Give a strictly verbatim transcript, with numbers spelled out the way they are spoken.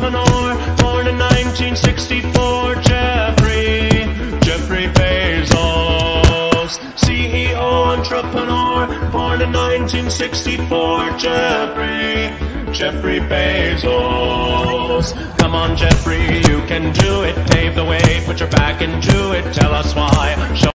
entrepreneur, born in nineteen sixty-four, Jeffrey, Jeffrey Bezos. C E O, entrepreneur, born in nineteen sixty-four, Jeffrey, Jeffrey Bezos. Come on, Jeffrey, you can do it. Pave the way, put your back into it. Tell us why. Show